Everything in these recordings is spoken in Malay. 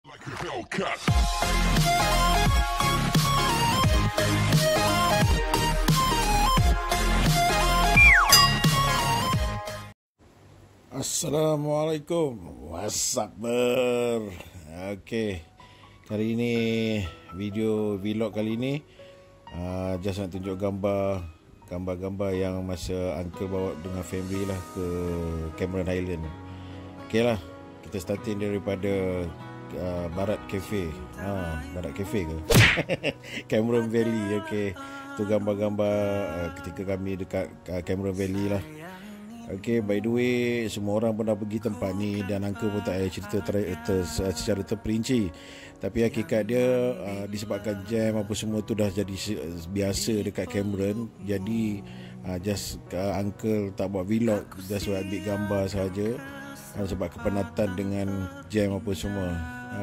Assalamualaikum, wassabar. Okey, kali ini video vlog kali ini just nak tunjuk gambar yang masa uncle bawa dengan family lah ke Cameron Highland. Okey lah, kita starting daripada Barat Cafe. Barat Cafe ke? Cameron Valley. Okey, tu gambar-gambar ketika kami dekat Cameron Valley lah. Okay, by the way, semua orang pernah pergi tempat ni dan uncle pun tak payah cerita secara terperinci. Tapi hakikat dia disebabkan jam apa semua tu dah jadi biasa dekat Cameron. Jadi just uncle tak buat vlog, just buat ambil gambar saja sebab kepenatan dengan jam apa semua.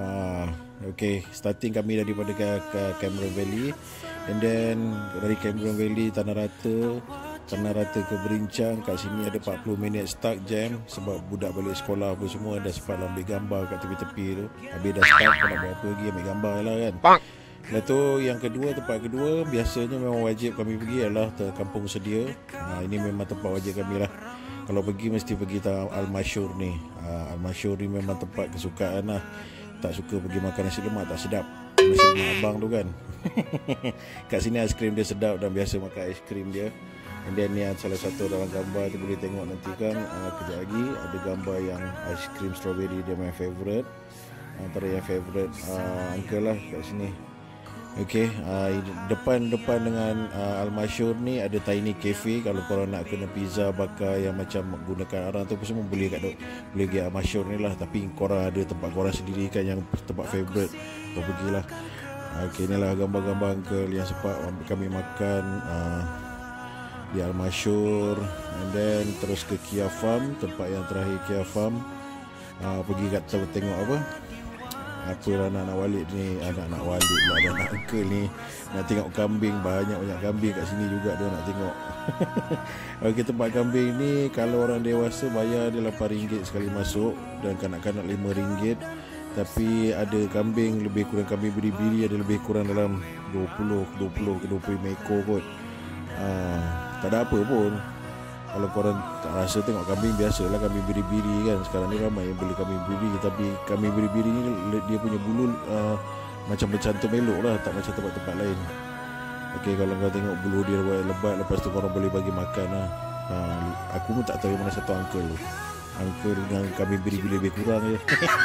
Okay, starting kami daripada Cameron Valley, and then dari Cameron Valley Tanah Rata ke Berincang. Kat sini ada 40 minit stuck jam sebab budak balik sekolah apa semua. Dah sempat ambil gambar kat tepi-tepi tu. Habis dah stuck, nak buat apa lagi, ambil gambar lah kan. Lepas tu tempat kedua biasanya memang wajib kami pergi adalah Kampung Sedia. Ini memang tempat wajib kami lah. Kalau pergi mesti pergi Al-Masyur ni. Al-Masyur ni memang tempat kesukaan lah. Tak suka pergi makan nasi lemak, tak sedap. Nasi lemak abang tu kan. Kat sini aiskrim dia sedap dan biasa makan aiskrim dia. And then ni salah satu dalam gambar tu boleh tengok nanti kan. Kejap lagi ada gambar yang aiskrim strawberry dia main favourite. Antara yang favourite uncle lah kat sini. Okay, depan dengan Al-Masyur ni ada Tiny Cafe. Kalau korang nak kena pizza bakar yang macam gunakan arang tu semua boleh pergi Al-Masyur ni lah. Tapi korang ada tempat korang sendiri kan yang tempat favourite, kau pergilah. Okay, ni lah gambar-gambar uncle yang sempat kami makan di Al-Masyur. And then terus ke Kia Farm, tempat yang terakhir Kia Farm. Pergi kat tengok apa anak-anak Walid ni, anak-anak Walid pula, anak uncle ni nak tengok kambing. Banyak kambing kat sini juga dia nak tengok. Okey, tempat kambing ni kalau orang dewasa bayar dia RM8 sekali masuk dan kanak-kanak RM5. Tapi ada kambing lebih kurang, kambing biri-biri ada lebih kurang dalam 20 ke 25 ekor kot. Tak ada apa pun. Kalau korang tak rasa tengok kambing, biasalah kambing biri-biri kan. Sekarang ni ramai yang beli kambing biri. Tapi kambing biri-biri ni dia punya bulu macam bercantum elok lah, tak macam tempat-tempat lain. Okey, kalau kau tengok bulu dia lebat, lepas tu korang boleh bagi makan lah. Aku pun tak tahu mana satu uncle tu. Uncle dengan kambing biri-biri lebih kurang je.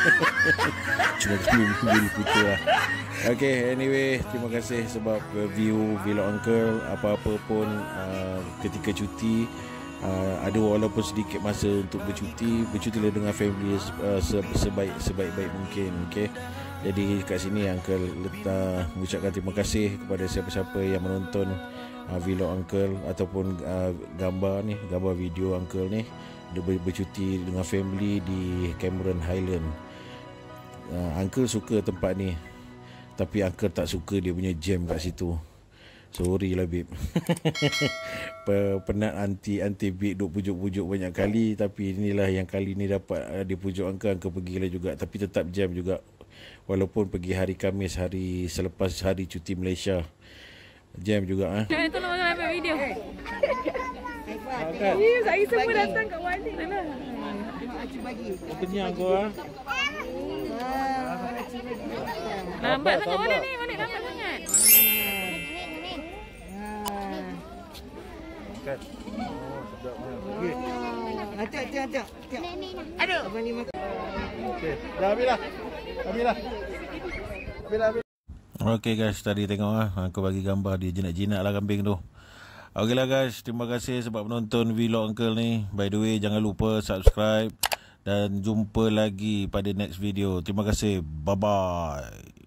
Cuma kambing biri putih lah. Okay, anyway, terima kasih sebab view vlog uncle. Apa-apa pun ketika cuti, ada walaupun sedikit masa untuk bercutilah dengan family sebaik-baik mungkin. Okay, jadi kat sini uncle mengucapkan terima kasih kepada siapa-siapa yang menonton vlog uncle ataupun gambar video uncle ni. Dia bercuti dengan family di Cameron Highland. Uncle suka tempat ni, tapi uncle tak suka dia punya jam kat situ. Sorry lah babe. Penat anti babe duk pujuk-pujuk banyak kali. Tapi inilah yang kali ni dapat dipujuk uncle pergilah juga. Tapi tetap jam juga. Walaupun pergi hari Khamis, hari selepas hari cuti Malaysia, jam juga. Tolong orang ambil video. Saya semua datang kat Walid lah. Kenyang kau Lambat sangat Walid ni, Walid lambat sangat. Kan. Sedap ni. Tengok. Aduh. Okey, dah habislah. Okey guys, tadi tengok aku bagi gambar dia jinak-jinak lah kambing tu. Okey lah guys, terima kasih sebab menonton vlog uncle ni. By the way, jangan lupa subscribe dan jumpa lagi pada next video. Terima kasih. Bye bye.